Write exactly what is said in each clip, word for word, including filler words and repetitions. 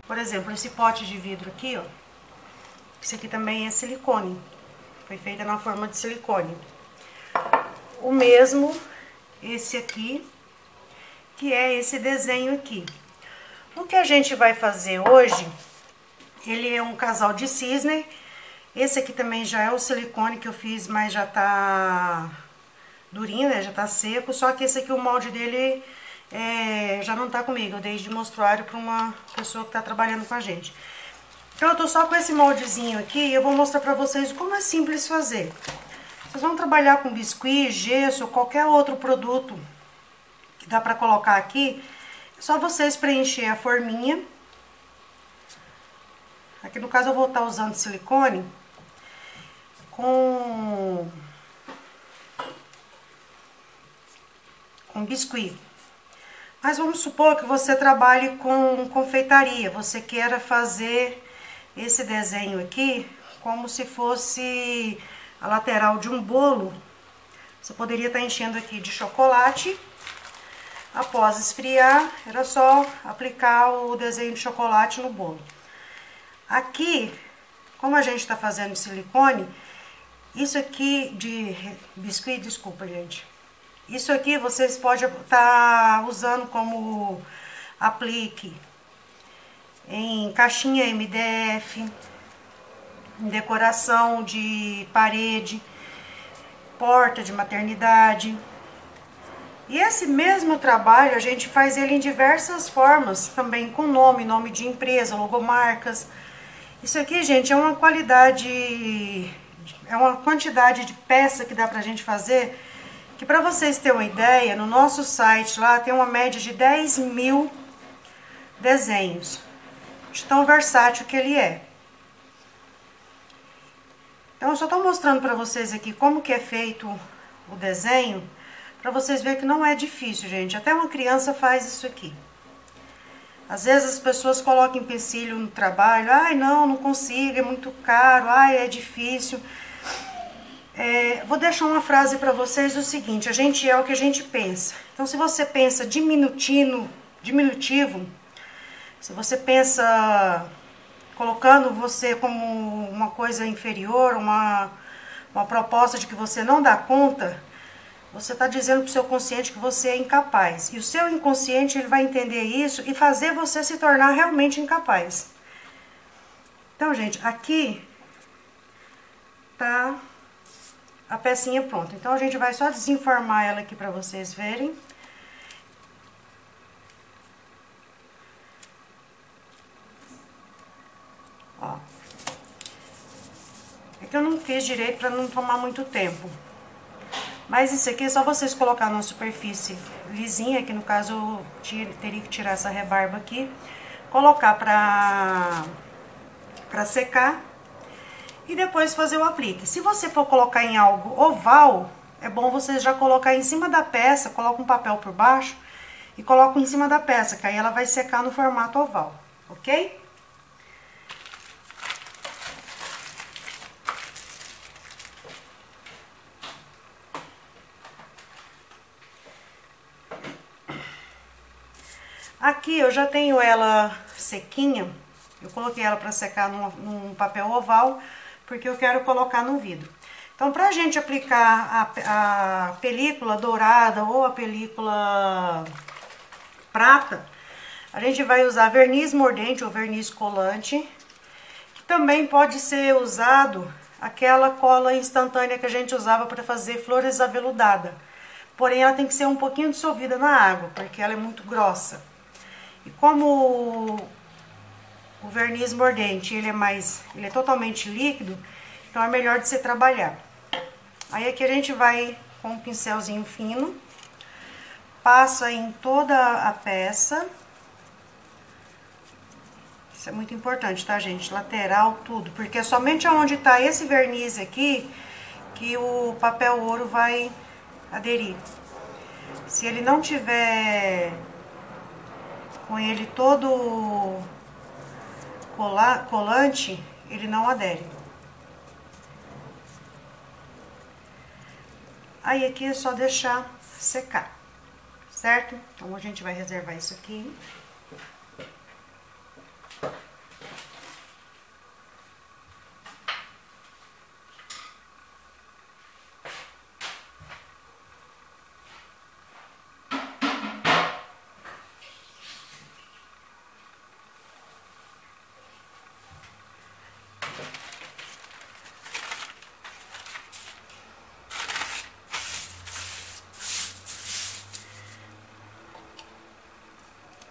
Por exemplo, esse pote de vidro aqui, ó. Esse aqui também é silicone. Foi feita na forma de silicone. O mesmo, esse aqui, que é esse desenho aqui. O que a gente vai fazer hoje, ele é um casal de cisne. Esse aqui também já é o silicone que eu fiz, mas já tá durinho, né? Já tá seco. Só que esse aqui, o molde dele é, já não tá comigo. Eu dei de mostruário pra uma pessoa que tá trabalhando com a gente. Então eu tô só com esse moldezinho aqui e eu vou mostrar pra vocês como é simples fazer. Vocês vão trabalhar com biscuit, gesso ou qualquer outro produto que dá pra colocar aqui. É só vocês preencher a forminha. Aqui no caso eu vou estar usando silicone com, com biscuit. Mas vamos supor que você trabalhe com confeitaria, você queira fazer esse desenho aqui como se fosse a lateral de um bolo. Você poderia estar enchendo aqui de chocolate. Após esfriar, era só aplicar o desenho de chocolate no bolo. Aqui, como a gente está fazendo silicone, isso aqui de biscuit, desculpa, gente. Isso aqui vocês podem estar usando como aplique em caixinha M D F, em decoração de parede, porta de maternidade. E esse mesmo trabalho a gente faz ele em diversas formas, também com nome, nome de empresa, logomarcas. Isso aqui, gente, é uma qualidade, é uma quantidade de peça que dá pra gente fazer, que pra vocês terem uma ideia, no nosso site lá tem uma média de dez mil desenhos, de tão versátil que ele é. Então eu só tô mostrando pra vocês aqui como que é feito o desenho, pra vocês verem que não é difícil, gente. Até uma criança faz isso aqui. Às vezes as pessoas colocam empecilho no trabalho. Ai, não, não consigo, é muito caro. Ai, é difícil. É, vou deixar uma frase pra vocês o seguinte. A gente é o que a gente pensa. Então, se você pensa diminutivo, diminutivo, se você pensa colocando você como uma coisa inferior, uma, uma proposta de que você não dá conta, você está dizendo para o seu consciente que você é incapaz. E o seu inconsciente ele vai entender isso e fazer você se tornar realmente incapaz. Então, gente, aqui tá a pecinha pronta. Então, a gente vai só desenformar ela aqui para vocês verem. Ó. É que eu não fiz direito para não tomar muito tempo. Mas isso aqui é só vocês colocar numa superfície lisinha, que no caso eu tire, teria que tirar essa rebarba aqui, colocar pra, pra secar e depois fazer o aplique. Se você for colocar em algo oval, é bom vocês já colocar em cima da peça, coloca um papel por baixo e coloca em cima da peça, que aí ela vai secar no formato oval, ok? Aqui eu já tenho ela sequinha, eu coloquei ela para secar num, num papel oval, porque eu quero colocar no vidro. Então, pra gente aplicar a, a película dourada ou a película prata, a gente vai usar verniz mordente ou verniz colante, que também pode ser usado aquela cola instantânea que a gente usava para fazer flores aveludadas. Porém, ela tem que ser um pouquinho dissolvida na água, porque ela é muito grossa. E como o verniz mordente, ele é mais, ele é totalmente líquido, então é melhor de você trabalhar. Aí aqui a gente vai com um pincelzinho fino, passa em toda a peça. Isso é muito importante, tá, gente? Lateral, tudo, porque é somente onde tá esse verniz aqui que o papel ouro vai aderir. Se ele não tiver com ele todo cola, colante, ele não adere. Aí aqui é só deixar secar, certo? Então a gente vai reservar isso aqui.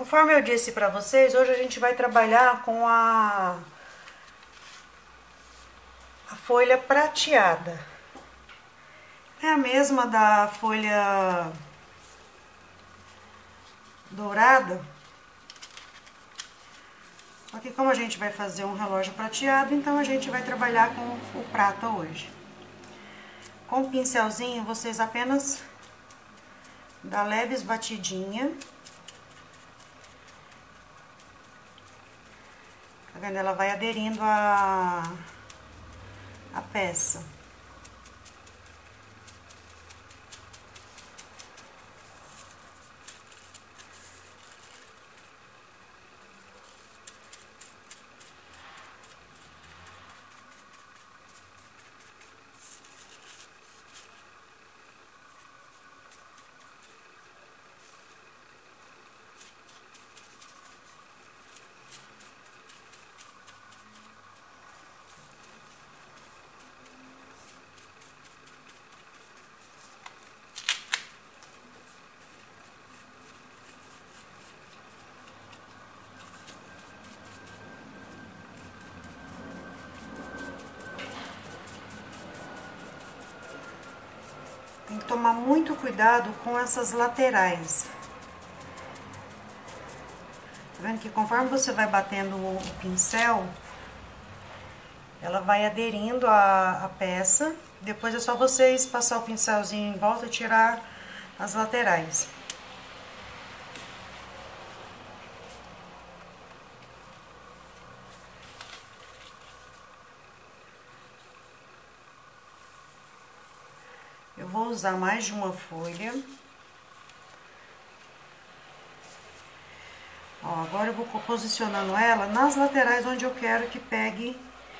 Conforme eu disse pra vocês, hoje a gente vai trabalhar com a, a folha prateada. É a mesma da folha dourada. Só que como a gente vai fazer um relógio prateado, então a gente vai trabalhar com o prata hoje. Com o pincelzinho, vocês apenas dá leves batidinha. Tá vendo? Ela vai aderindo a, a peça. Tem que tomar muito cuidado com essas laterais. Tá vendo que conforme você vai batendo o pincel, ela vai aderindo à, à peça. Depois é só vocês passar o pincelzinho em volta e tirar as laterais. Eu vou usar mais de uma folha. Ó, agora eu vou posicionando ela nas laterais onde eu quero que pegue.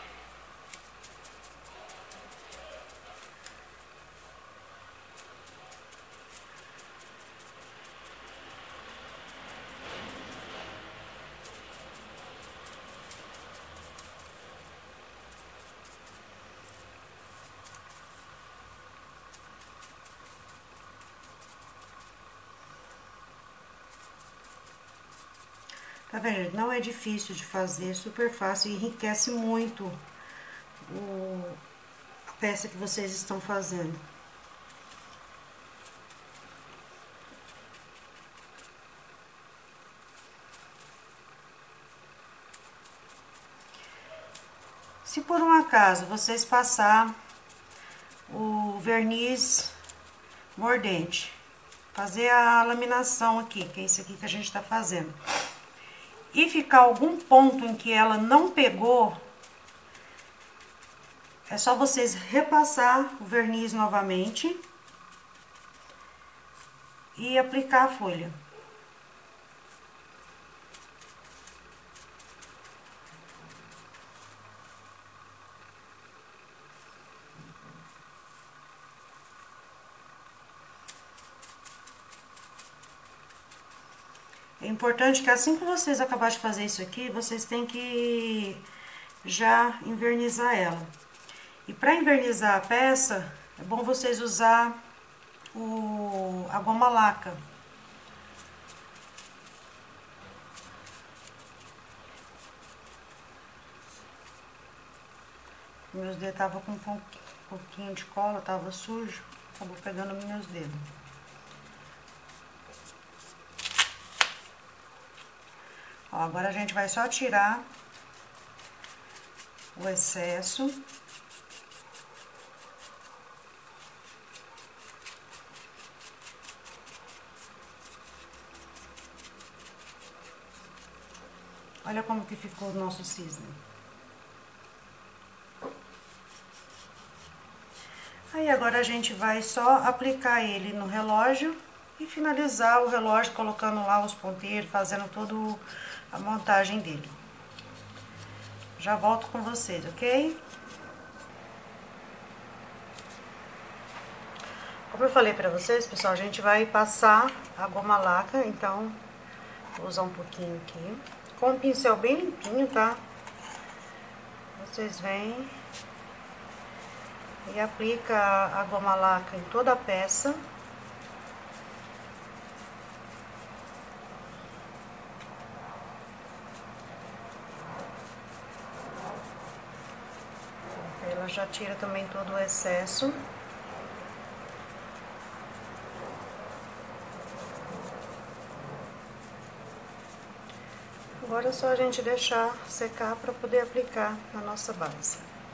Tá vendo? Não é difícil de fazer, super fácil e enriquece muito o, a peça que vocês estão fazendo. Se por um acaso vocês passar o verniz mordente, fazer a laminação aqui, que é isso aqui que a gente tá fazendo, e ficar algum ponto em que ela não pegou, é só vocês repassar o verniz novamente e aplicar a folha. É importante que assim que vocês acabarem de fazer isso aqui, vocês têm que já envernizar ela. E para envernizar a peça, é bom vocês usar o, a goma laca. Meus dedos estavam com um pouquinho de cola, tava sujo, acabou pegando nos meus dedos. Ó, agora a gente vai só tirar o excesso. Olha como que ficou o nosso cisne. Aí agora a gente vai só aplicar ele no relógio e finalizar o relógio colocando lá os ponteiros, fazendo toda a montagem dele. Já volto com vocês, ok? Como eu falei pra vocês, pessoal, a gente vai passar a goma laca, então vou usar um pouquinho aqui. Com um pincel bem limpinho, tá? Vocês vêm e aplica a goma laca em toda a peça. já tira também todo o excesso. Agora é só a gente deixar secar para poder aplicar na nossa base.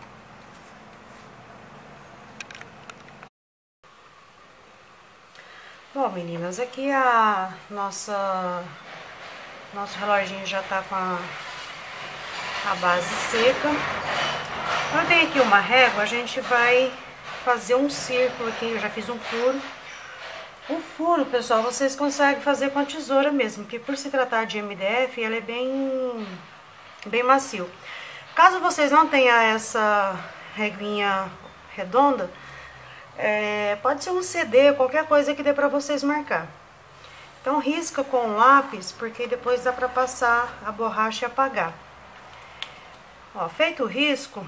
Bom, meninas, aqui a nossa nosso reloginho já tá com a, a base seca. Eu tenho aqui uma régua, a gente vai fazer um círculo aqui, eu já fiz um furo. O furo, pessoal, vocês conseguem fazer com a tesoura mesmo, porque por se tratar de M D F, ele é bem, bem macio. Caso vocês não tenham essa reguinha redonda, é, pode ser um C D, qualquer coisa que dê pra vocês marcar. Então risca com um lápis, porque depois dá pra passar a borracha e apagar. Ó, feito o risco,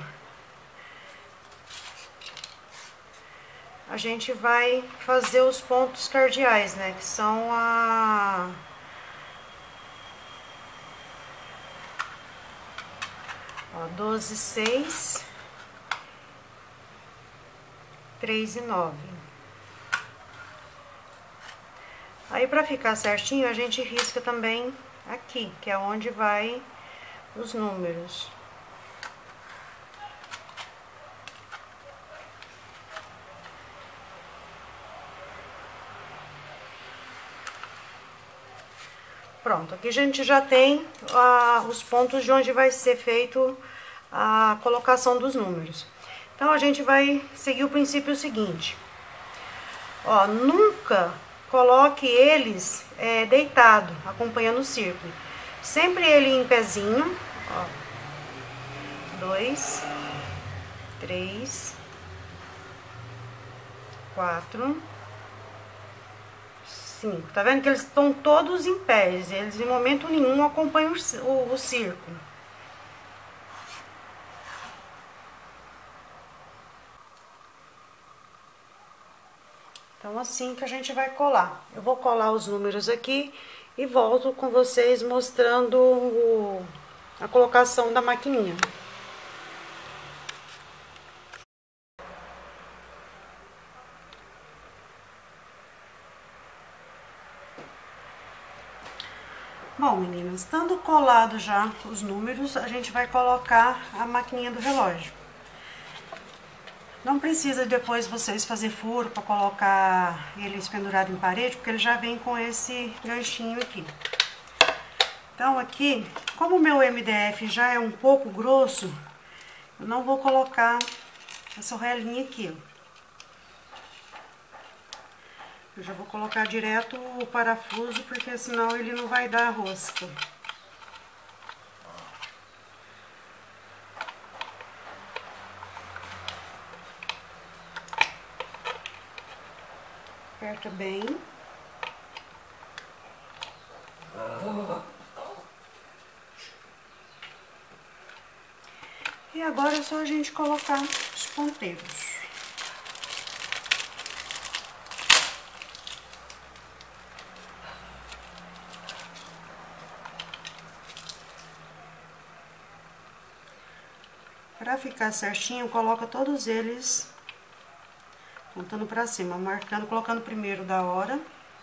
a gente vai fazer os pontos cardeais, né? Que são a... Ó, doze, seis, três e nove. Aí, pra ficar certinho, a gente risca também aqui, que é onde vai os números. Pronto, aqui a gente já tem ah, os pontos de onde vai ser feito a colocação dos números. Então, a gente vai seguir o princípio seguinte. Ó, nunca coloque eles é, deitado, acompanhando o círculo. Sempre ele em pezinho, ó. Dois, três, quatro... cinco. Tá vendo que eles estão todos em pés? Eles em momento nenhum acompanham o, o, o círculo. Então, assim que a gente vai colar. Eu vou colar os números aqui e volto com vocês mostrando o, a colocação da maquininha. Bom, meninas, estando colado já os números, a gente vai colocar a maquininha do relógio. Não precisa depois vocês fazer furo para colocar eles pendurado em parede, porque ele já vem com esse ganchinho aqui. Então aqui, como o meu M D F já é um pouco grosso, eu não vou colocar essa orelhinha aqui, ó. Eu já vou colocar direto o parafuso, porque senão ele não vai dar rosca. Aperta bem. E agora é só a gente colocar os ponteiros. Para ficar certinho, coloca todos eles apontando para cima, marcando, colocando primeiro da hora,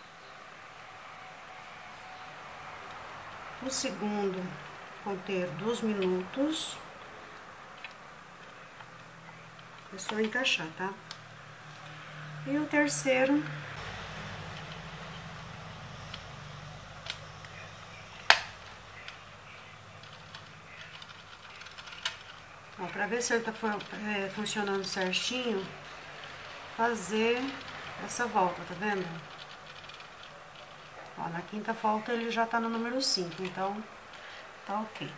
o segundo ponteiro dos minutos. É só encaixar, tá? E o terceiro para ver se ele tá é, funcionando certinho, fazer essa volta, tá vendo? Ó, na quinta volta ele já tá no número cinco, então tá ok.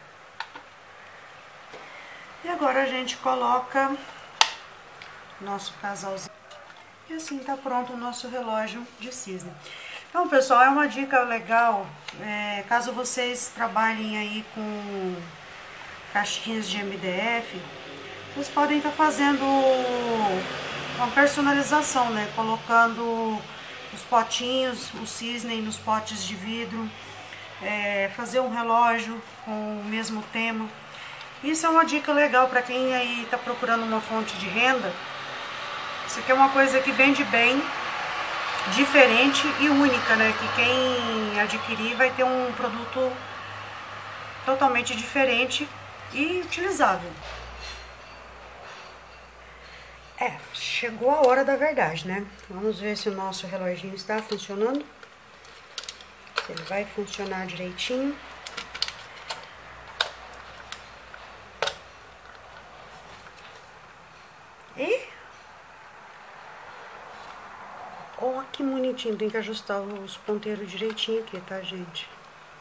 E agora a gente coloca nosso casalzinho. E assim tá pronto o nosso relógio de cisne. Então, pessoal, é uma dica legal, é, caso vocês trabalhem aí com caixinhas de M D F, vocês podem estar fazendo uma personalização, né? Colocando os potinhos, o cisne nos potes de vidro, é, fazer um relógio com o mesmo tema. Isso é uma dica legal para quem aí está procurando uma fonte de renda. Isso aqui é uma coisa que vende bem, diferente e única, né? Que quem adquirir vai ter um produto totalmente diferente e utilizável. É, chegou a hora da verdade, né? Vamos ver se o nosso reloginho está funcionando. Se ele vai funcionar direitinho. E... ó, que bonitinho. Tem que ajustar os ponteiros direitinho aqui, tá, gente?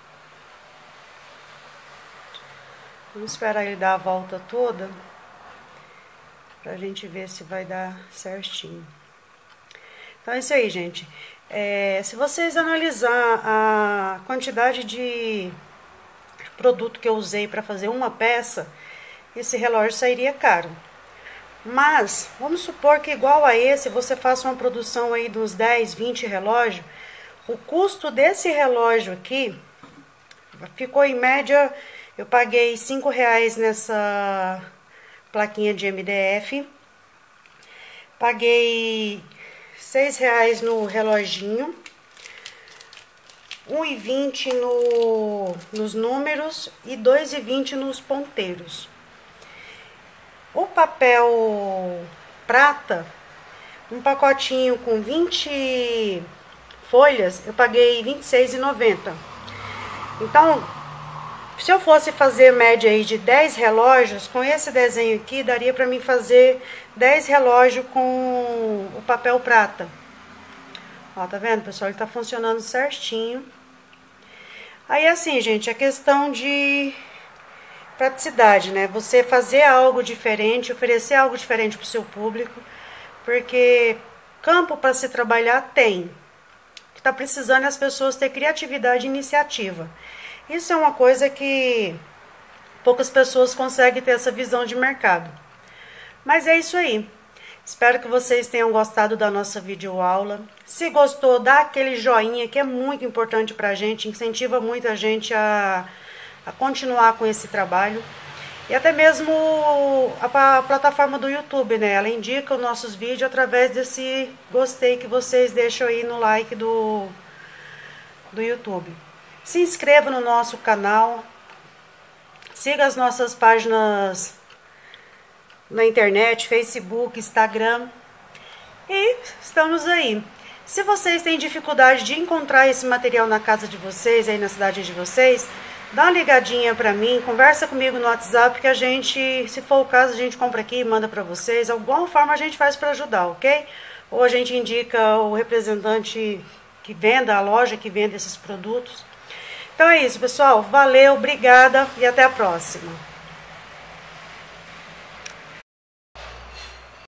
Vamos esperar ele dar a volta toda pra gente ver se vai dar certinho. Então é isso aí, gente. É, se vocês analisar a quantidade de produto que eu usei para fazer uma peça, esse relógio sairia caro. Mas, vamos supor que igual a esse, você faça uma produção aí dos dez, vinte relógios, o custo desse relógio aqui ficou em média, eu paguei cinco reais nessa plaquinha de M D F, paguei seis reais no reloginho, um e vinte no, nos números e dois e vinte nos ponteiros. O papel prata, um pacotinho com vinte folhas, eu paguei vinte e seis reais e noventa centavos. Então, se eu fosse fazer média aí de dez relógios, com esse desenho aqui, daria para mim fazer dez relógios com o papel prata. Ó, tá vendo, pessoal? Ele tá funcionando certinho. Aí, assim, gente, a questão de praticidade, né? Você fazer algo diferente, oferecer algo diferente pro seu público, porque campo para se trabalhar tem. O que tá precisando é as pessoas ter criatividade e iniciativa. Isso é uma coisa que poucas pessoas conseguem ter essa visão de mercado. Mas é isso aí. Espero que vocês tenham gostado da nossa videoaula. Se gostou, dá aquele joinha que é muito importante pra gente, incentiva muito a gente a, a continuar com esse trabalho. E até mesmo a, a plataforma do YouTube, né? Ela indica os nossos vídeos através desse gostei que vocês deixam aí no like do, do YouTube. Se inscreva no nosso canal, siga as nossas páginas na internet, Facebook, Instagram, e estamos aí. Se vocês têm dificuldade de encontrar esse material na casa de vocês, aí na cidade de vocês, dá uma ligadinha pra mim, conversa comigo no WhatsApp, que a gente, se for o caso, a gente compra aqui e manda pra vocês. Alguma forma a gente faz pra ajudar, ok? Ou a gente indica o representante que venda, a loja que vende esses produtos. Então é isso, pessoal. Valeu, obrigada e até a próxima.